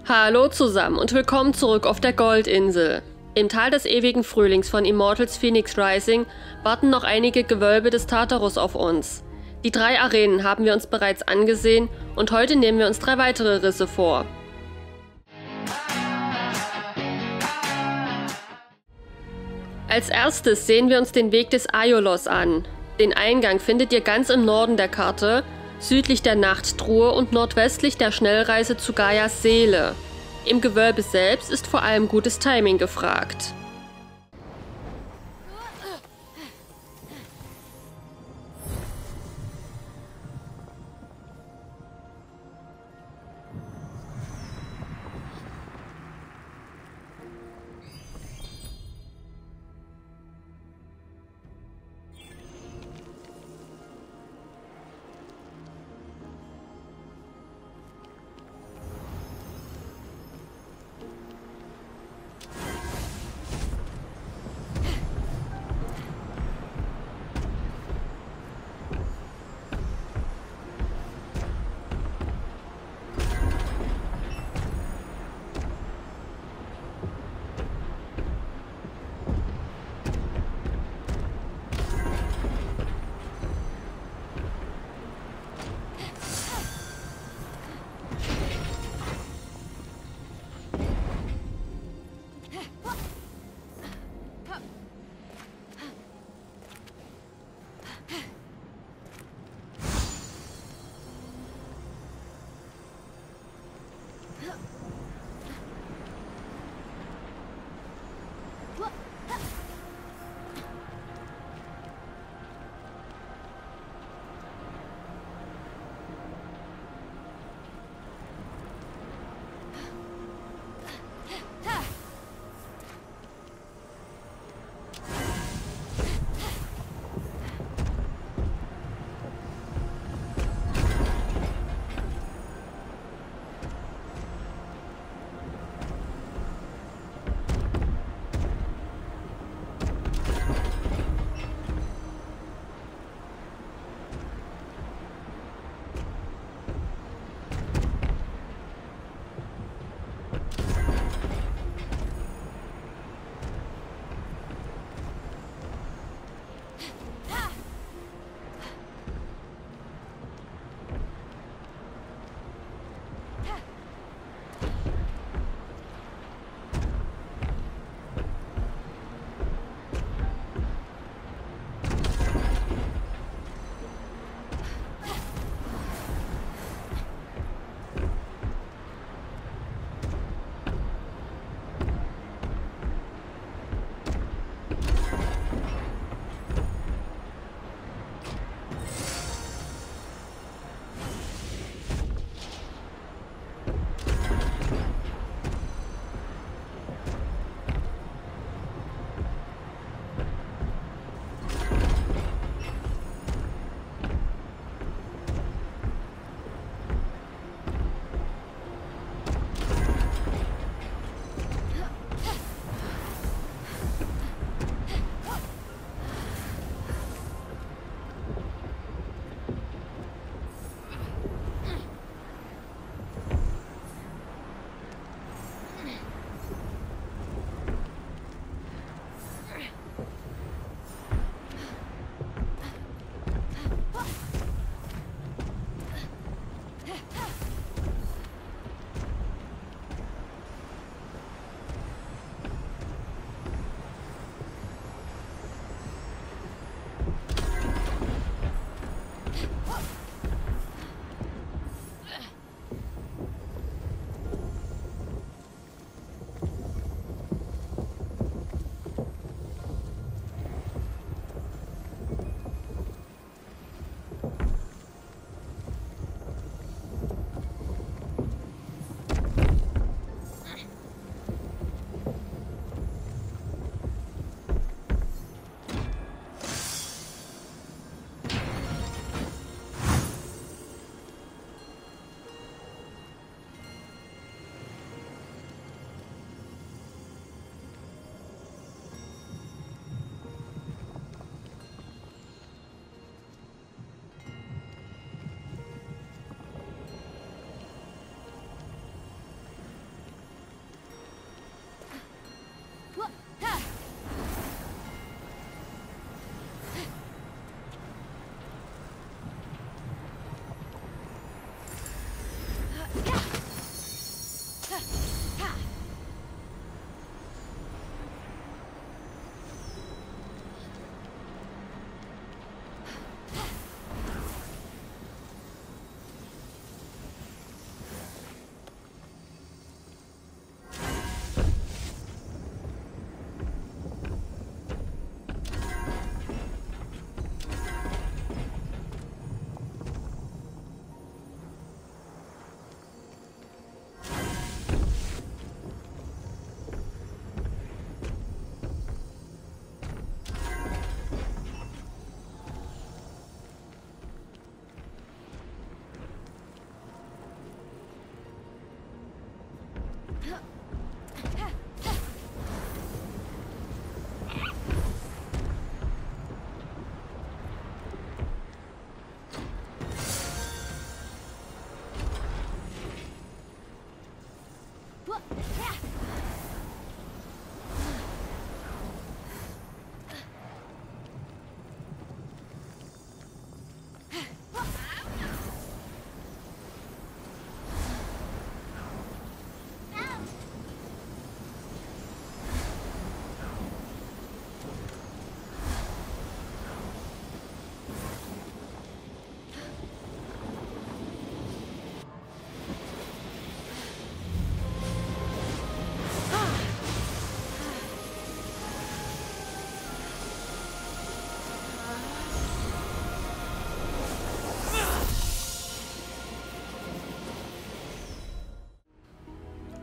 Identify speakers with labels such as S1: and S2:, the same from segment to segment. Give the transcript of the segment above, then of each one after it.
S1: Hallo zusammen und willkommen zurück auf der Goldinsel. Im Tal des ewigen Frühlings von Immortals Phoenix Rising warten noch einige Gewölbe des Tartarus auf uns. Die 3 Arenen haben wir uns bereits angesehen und heute nehmen wir uns 3 weitere Risse vor. Als erstes sehen wir uns den Weg des Aiolos an. Den Eingang findet ihr ganz im Norden der Karte, südlich der Nachttruhe und nordwestlich der Schnellreise zu Gaias Seele. Im Gewölbe selbst ist vor allem gutes Timing gefragt.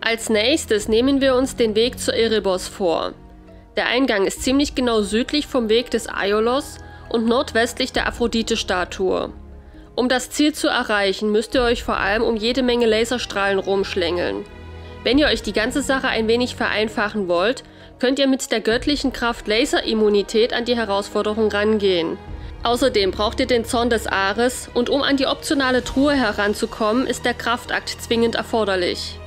S1: Als nächstes nehmen wir uns den Weg zu Erebos vor. Der Eingang ist ziemlich genau südlich vom Weg des Aiolos und nordwestlich der Aphrodite-Statue. Um das Ziel zu erreichen, müsst ihr euch vor allem um jede Menge Laserstrahlen rumschlängeln. Wenn ihr euch die ganze Sache ein wenig vereinfachen wollt, könnt ihr mit der göttlichen Kraft Laserimmunität an die Herausforderung rangehen. Außerdem braucht ihr den Zorn des Ares und um an die optionale Truhe heranzukommen, ist der Kraftakt zwingend erforderlich.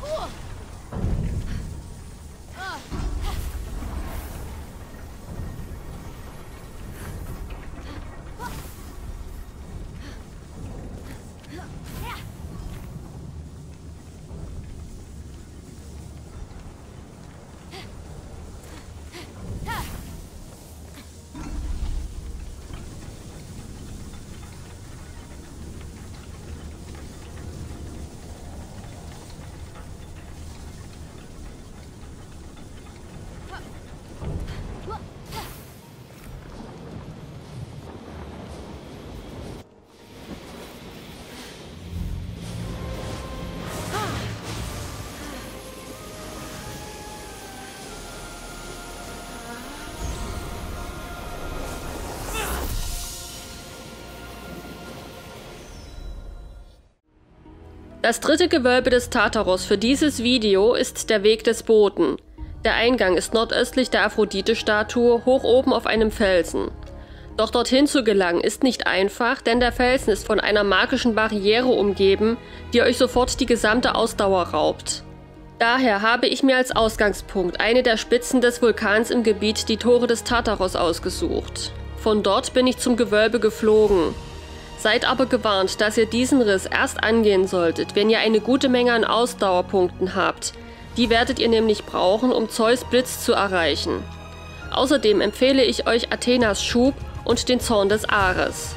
S1: Das dritte Gewölbe des Tartaros für dieses Video ist der Weg des Boten. Der Eingang ist nordöstlich der Aphrodite-Statue, hoch oben auf einem Felsen. Doch dorthin zu gelangen ist nicht einfach, denn der Felsen ist von einer magischen Barriere umgeben, die euch sofort die gesamte Ausdauer raubt. Daher habe ich mir als Ausgangspunkt eine der Spitzen des Vulkans im Gebiet die Tore des Tartaros ausgesucht. Von dort bin ich zum Gewölbe geflogen. Seid aber gewarnt, dass ihr diesen Riss erst angehen solltet, wenn ihr eine gute Menge an Ausdauerpunkten habt. Die werdet ihr nämlich brauchen, um Zeus Blitz zu erreichen. Außerdem empfehle ich euch Athenas Schub und den Zorn des Ares.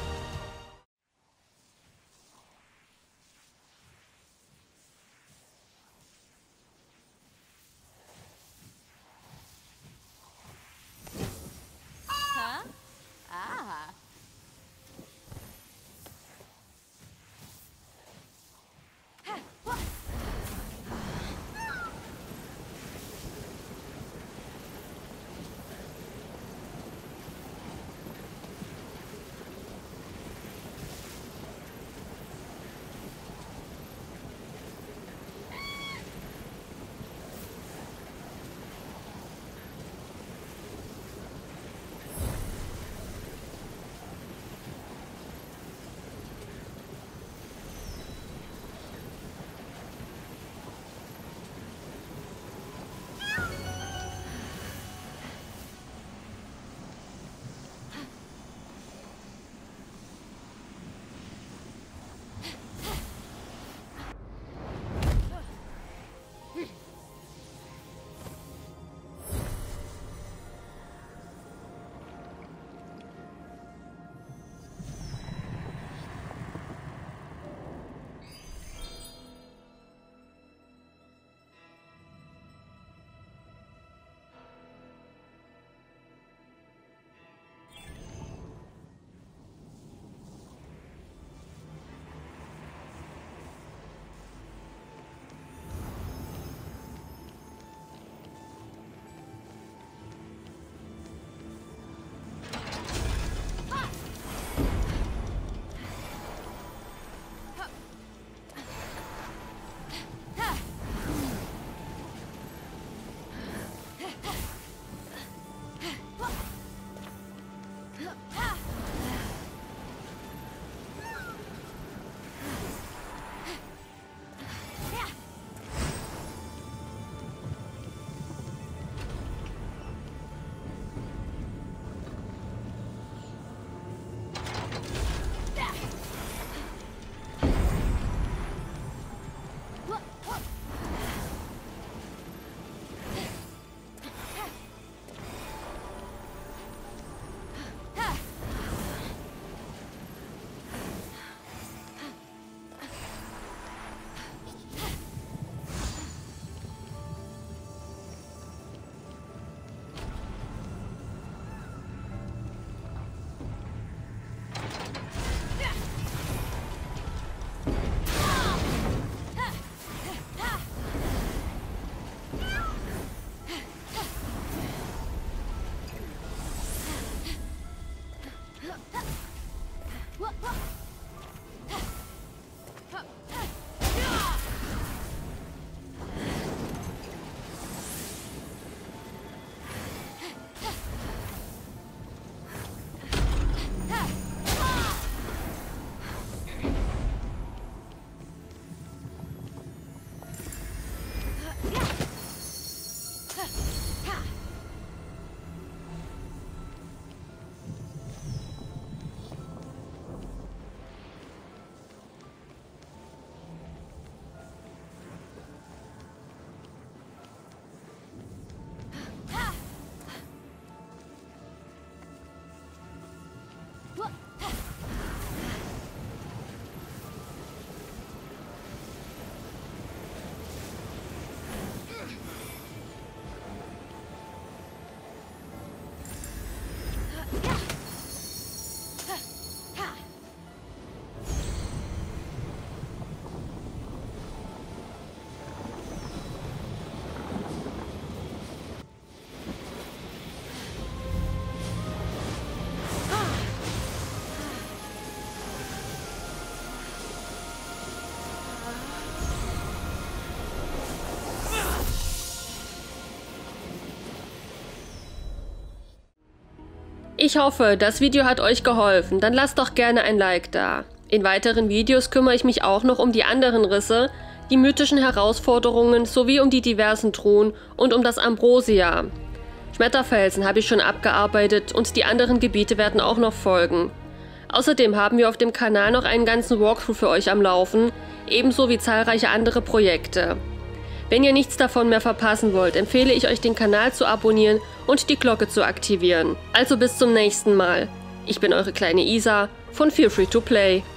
S1: Ich hoffe, das Video hat euch geholfen, dann lasst doch gerne ein Like da. In weiteren Videos kümmere ich mich auch noch um die anderen Risse, die mythischen Herausforderungen sowie um die diversen Truhen und um das Ambrosia. Schmetterfelsen habe ich schon abgearbeitet und die anderen Gebiete werden auch noch folgen. Außerdem haben wir auf dem Kanal noch einen ganzen Walkthrough für euch am Laufen, ebenso wie zahlreiche andere Projekte. Wenn ihr nichts davon mehr verpassen wollt, empfehle ich euch, den Kanal zu abonnieren und die Glocke zu aktivieren. Also bis zum nächsten Mal. Ich bin eure kleine Isa von Feel Free to Play.